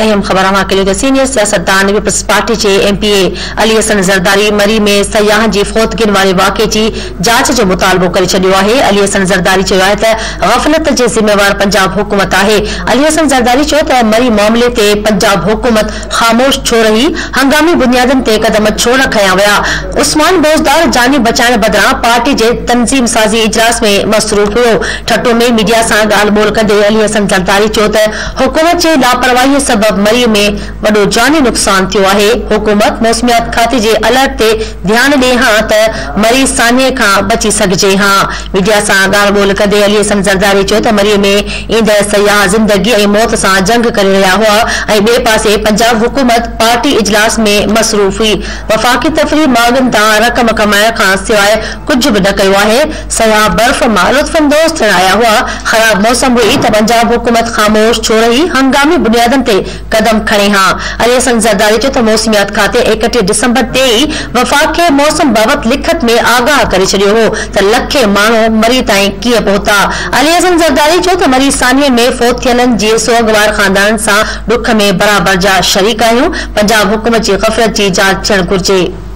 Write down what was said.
अहम खबर सीनियर सियासतदान पीपल्स पार्टी के एमपीए अली हसन ज़रदारी मरी में सयाह की फौतगिन वाले वाक़े की जांच जो मुतालबो कर छड़ियो है। अली हसन ज़रदारी गफलत के जिम्मेवार पंजाब हुकूमत है। अली हसन ज़रदारी मरी मामले ते पंजाब हुकूमत खामोश छो रही, हंगामी बुनियादन ते कदम छो न खया वया। उस्मान बोजदार जानी बचाने बदरां पार्टी के तंजीम साजी इजलास में मसरूफ हो। ठट्टो में मीडिया से गाल बोल कंदे अली हसन ज़रदारी हुकूमत के लापरवाही सबब मरी में वडो जानी नुकसान थियो है। हुकूमत मौसमियात खाते के अलर्ट ते ध्यान दे हां त मरी साने का बची सके हां। मीडिया से गाल बोल कंदे अली हसन ज़रदारी मरी में ईंदड़ सयाह जिंदगी और मौत से जंग कर रहा हुआ और बे पासे पंजाब हुकूमत पार्टी इजलास में मसरूफ हुई। वफाकी तफरी मागन ता रकम कमाए का सिवाय कुछ भी न कयो है। सयाह बर्फ में लुत्फानंदोज ठहराया हुआ। खराब मौसम हुई तो पंजाब हुकूमत खामोश छो रही, हंगामी बुनियादन ते कदम खड़े हां। अली हसन ज़रदारी मौसमियात खाते 31 डिसंबर ते ही वफाक के मौसम बाबत लिखत में आगाह कर छड़ियो हो त लखे मानू मरी ताई किए पहुता। अली हसन ज़रदारी मरी सानिए में फौत थियलन जी सोगवार खानदान से दुख में बराबर जा शरीक आहियूं। पंजाब हुकूमत की गफलत की जांच थियण घुर्जे।